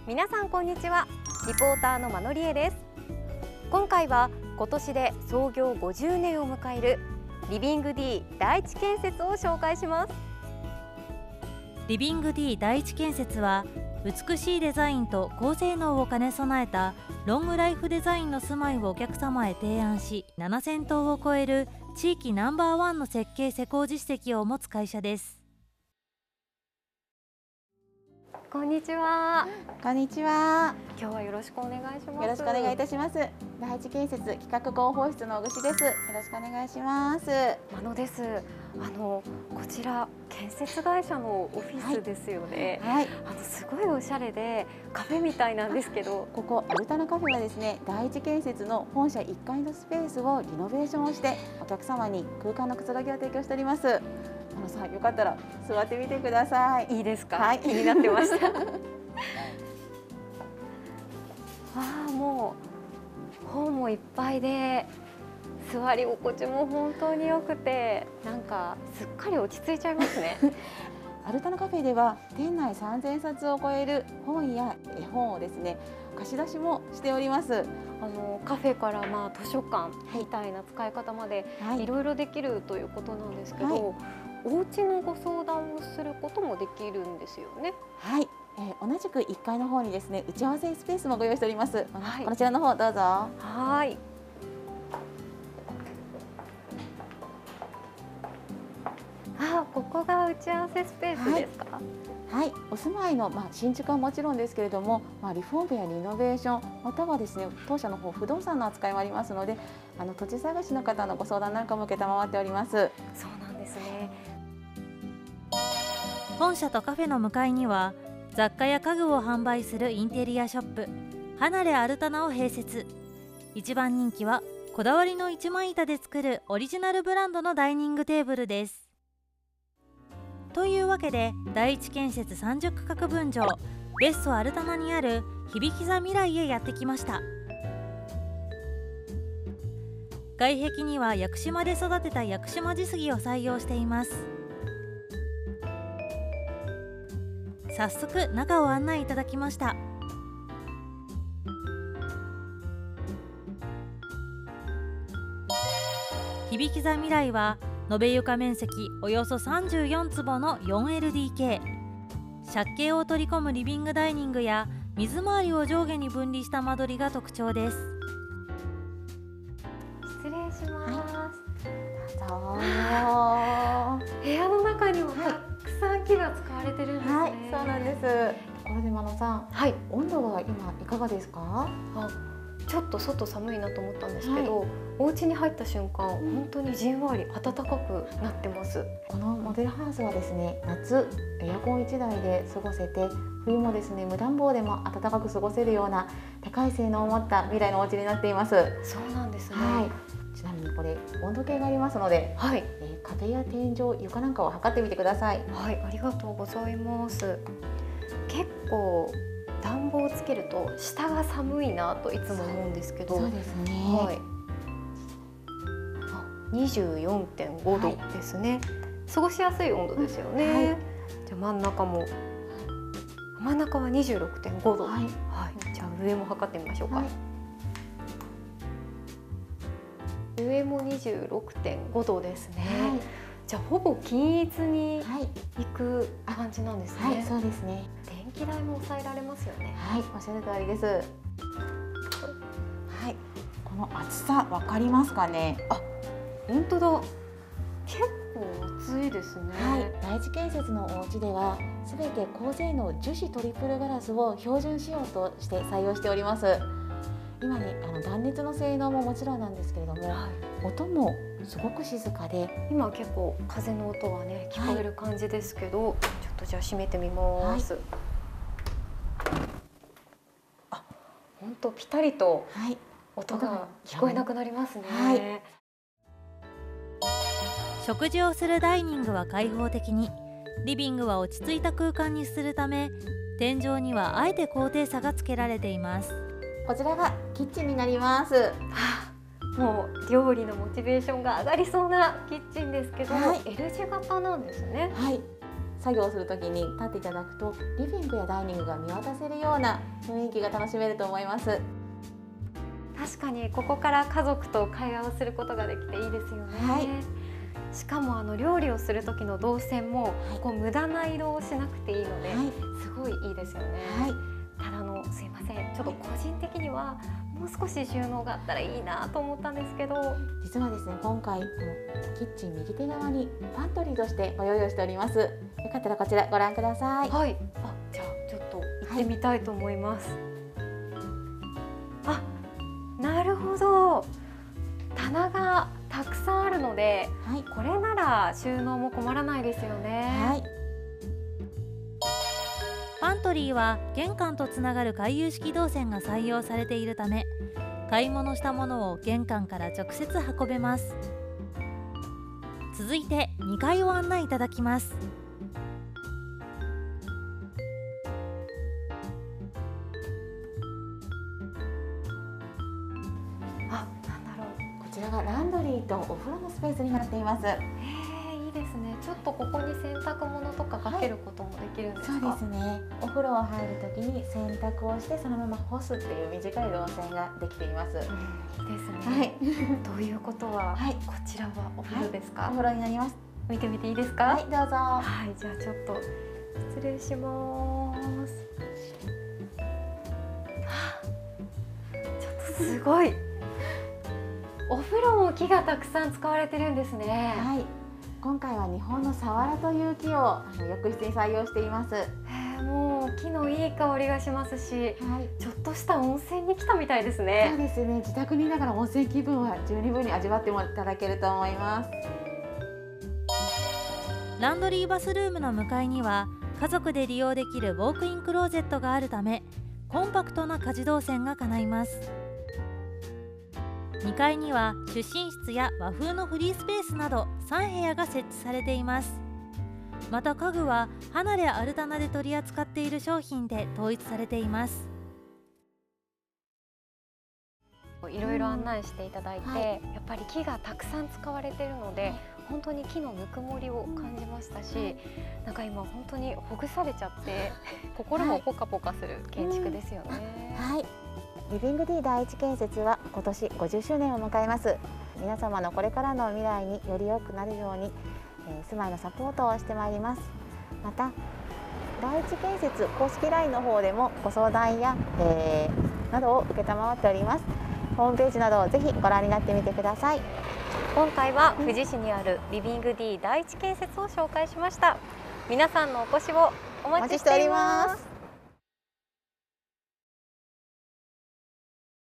皆さんこんにちは。リポーターのマノリエです。今回は今年で創業50年を迎えるリビング D 第一建設を紹介します。 リビング D 第一建設は美しいデザインと高性能を兼ね備えたロングライフデザインの住まいをお客様へ提案し、7000棟を超える地域ナンバーワンの設計施工実績を持つ会社です。 こんにちは。 こんにちは。 今日はよろしくお願いします。 よろしくお願いいたします。第一建設企画広報室の小串です。よろしくお願いします。 真野です。こちら建設会社のオフィスですよね。 はい。 すごいおしゃれでカフェみたいなんですけど、 ここアルタナカフェはですね、第一建設の本社1階のスペースをリノベーションをしてお客様に空間のくつろぎを提供しております。さんよかったら座ってみてください。 いいですか？ はい、 気になってました。わあ、もう本もいっぱいで座り心地も本当に良くて、なんかすっかり落ち着いちゃいますね。 アルタナカフェでは店内3000冊を超える本や絵本をですね、貸し出しもしております。 カフェから図書館みたいな使い方までいろいろできるということなんですけど、お家のご相談をすることもできるんですよね。 はい、同じく1階の方にですね、打ち合わせスペースもご用意しております。 はい、 こちらの方どうぞ。 はい。ここが打ち合わせスペースですか？ はい、お住まいの、新築はもちろんですけれども、リフォームやリノベーション、またはですね、当社の方不動産の扱いもありますので、土地探しの方のご相談なんかも承っております。 そうなんですね。 本社とカフェの向かいには雑貨や家具を販売するインテリアショップ離れアルタナを併設。一番人気はこだわりの一枚板で作るオリジナルブランドのダイニングテーブルです。というわけで第一建設30区画分譲別荘アルタナにある響座未来へやってきました。外壁には屋久島で育てた屋久島地杉を採用しています。早速中を案内いただきました。響座未来は延べ床面積およそ34坪の 4LDK、 借景を取り込むリビングダイニングや水回りを上下に分離した間取りが特徴です。 失礼します。 どうぞ。 部屋の中にもたくさん木が使われてるんですね。 はい、そうなんです。ところで真野さん、温度は今いかがですか？ ちょっと外寒いなと思ったんですけど、お家に入った瞬間、本当にじんわり暖かくなってます。 このモデルハウスはですね、夏エアコン1台で過ごせて、冬もですね無暖房でも暖かく過ごせるような高い性能を持った未来のお家になっています。 そうなんですね。 ちなみにこれ温度計がありますので、壁や天井、床なんかを測ってみてください。 はい、ありがとうございます。結構暖房をつけると下が寒いなといつも思うんですけど、 そうですね。 24.5 度ですね。過ごしやすい温度ですよね。じゃあ真ん中は 26.5 度。じゃあ上も測ってみましょうか。上も 26.5 度ですね。じゃあほぼ均一にいく感じなんですね。 そうですね。 電気代も抑えられますよね。 おっしゃる通りです。この厚さわかりますかね？ 本当だ。結構厚いですね。 第一建設のお家ではすべて高性能樹脂トリプルガラスを標準仕様として採用しております。今ね、断熱の性能ももちろんなんですけれども、音もすごく静かで、 今結構風の音はね聞こえる感じですけど、ちょっとじゃあ閉めてみます。本当ピタリと音が聞こえなくなりますね。 食事をするダイニングは開放的に、リビングは落ち着いた空間にするため、天井にはあえて高低差がつけられています。 こちらがキッチンになります。 もう料理のモチベーションが上がりそうなキッチンですけど、L 字型なんですね。 作業をするときに立っていただくとリビングやダイニングが見渡せるような雰囲気が楽しめると思います。 確かにここから家族と会話をすることができていいですよね。 はい、 しかも料理をする時の動線も、こう無駄な移動をしなくていいので、すごいいいですよね。ただすいません、ちょっと個人的にはもう少し収納があったらいいなと思ったんですけど、 実はですね、今回キッチン右手側にパントリーとしてご用意をしております。よかったらこちらご覧ください。 はい、じゃあちょっと行ってみたいと思います。なるほど、棚がたくさんあるので、これなら収納も困らないですよね。 パントリーは玄関とつながる回遊式動線が採用されているため、買い物したものを玄関から直接運べます。続いて2階を案内いただきます。 こちらがランドリーとお風呂のスペースになっています。 いいですね。ちょっとここに洗濯物とかかけることもできるんですか？ そうですね。お風呂を入るときに洗濯をしてそのまま干すっていう短い動線ができています。いいですね。ということは、こちらはお風呂ですか？ お風呂になります。 見てみていいですか？ どうぞ。 じゃあちょっと失礼します。ちょっとすごい。お風呂も木がたくさん使われてるんですね。 今回は日本のサワラという木を浴室に採用しています。 もう木のいい香りがしますし、ちょっとした温泉に来たみたいですね。 そうですね。自宅にいながら温泉気分は十二分に味わってもいただけると思います。 ランドリーバスルームの向かいには家族で利用できるウォークインクローゼットがあるため、コンパクトな家事動線が叶います。2階には出身室や和風のフリースペースなど3部屋が設置されています。また家具は離れアルタナで取り扱っている商品で統一されています。 いろいろ案内していただいて、やっぱり木がたくさん使われているので、本当に木のぬくもりを感じましたし、なんか今本当にほぐされちゃって心もポカポカする建築ですよね。 リビング D 第一建設は今年50周年を迎えます。皆様のこれからの未来により良くなるように、住まいのサポートをしてまいります。また第一建設公式 LINE の方でもご相談や、などを承っております。ホームページなどをぜひご覧になってみてください。 今回は富士市にあるリビング D 第一建設を紹介しました。皆さんのお越しをお待ちしております。